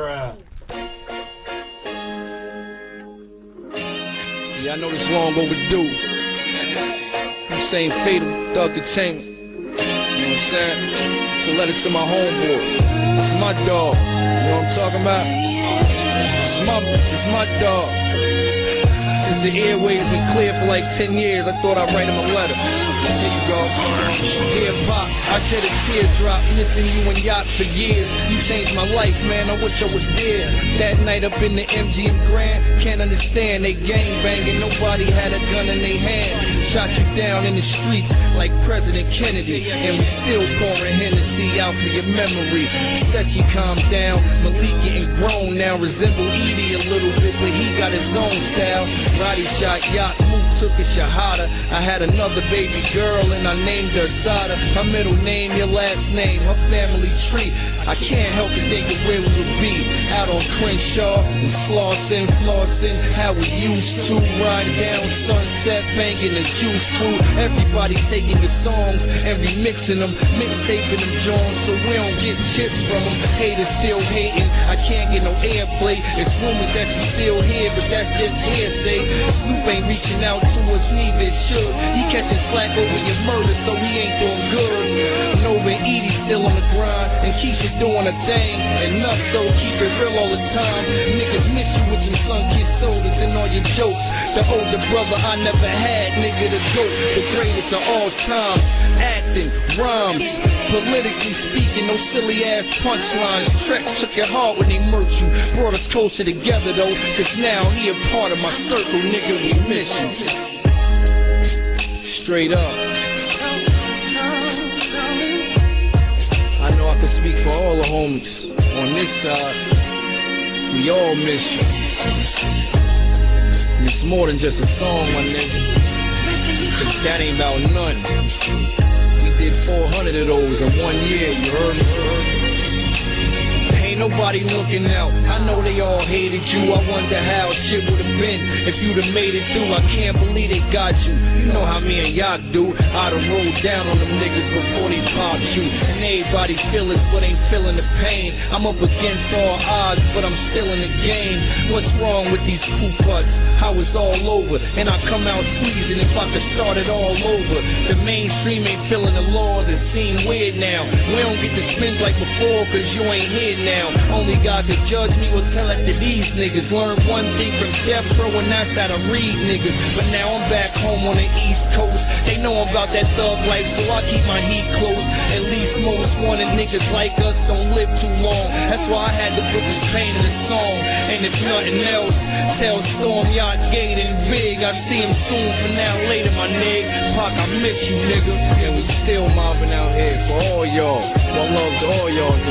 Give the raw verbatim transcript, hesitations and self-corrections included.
Bruh. Yeah, I know this long overdue. Hussein Fatal, Thug Entertainment. You know what I'm saying? So let it to my homeboy. It's my dog. You know what I'm talking about? It's my, it's my dog. Since the airways been clear for like ten years, I thought I'd write him a letter. Here you go. Dear Pop, I shed a teardrop, missing you and Yacht for years. You changed my life, man, I wish I was there. That night up in the M G M Grand, can't understand, they gang banging, nobody had a gun in their hand. Shot you down in the streets like President Kennedy, and we still pouring Hennessy out for your memory. Setchy calmed down, Malik getting grown now, resemble Edie a little bit, but he got his own style. Roddy shot Yacht, Mook took a shahada. I had another baby girl and I named her Sada. Her middle name, your last name, her family tree. I can't help but think of where we would be, out on Crenshaw and Slauson, flossing, how we used to ride down Sunset, banging the Juice Crew. Everybody taking your songs and remixing them, mixtaping them Jones, so we don't get chips from them. Haters still hating, I can't get no airplay. It's rumors that you still here, but that's just hearsay. Snoop ain't reaching out to us, neither it should. He catching slack over your murder, so he ain't doing good. Nova and Edie still on the grind, and Keisha doing a thing, and nuts, so keep it real all the time. Niggas miss you with them sun-kissed sodas and all your jokes. The older brother I never had, nigga the GOAT, the greatest of all times. Acting, rhymes, politically speaking, no silly ass punchlines. Trex took your heart when they murked you, brought us closer together though, cause now he a part of my circle, nigga, we miss you. Straight up. I know I can speak for all the homies on this side. We all miss you. And it's more than just a song, my nigga. Cause that ain't about nothing. We did four hundred of those in one year, you heard me? Ain't nobody looking out. I know they all hated you. I wonder how shit would have been if you'd have made it through. I can't believe they got you. You know how me and Yacht do. I'd have rolled down on them niggas before they popped you. And everybody feel this but ain't feeling the pain. I'm up against all odds but I'm still in the game. What's wrong with these crew cuts? How it's all over and I come out squeezing if I could start it all over. The mainstream ain't feeling the laws. It seem weird now. We don't get the spins like before cause you ain't here now. Only God could judge me or tell it to these niggas. Learn one thing from death row and that's how to read niggas. But now I'm back home on the East Coast. They know about that thug life so I keep my heat close. At least most wanted niggas like us don't live too long. That's why I had to put this pain in a song. And if nothing else, tell Storm, Yacht, Gate and Big I see him soon. For now later my nigga Pac, I miss you nigga. Yeah, we still mobbing out here for all y'all. One love to all y'all.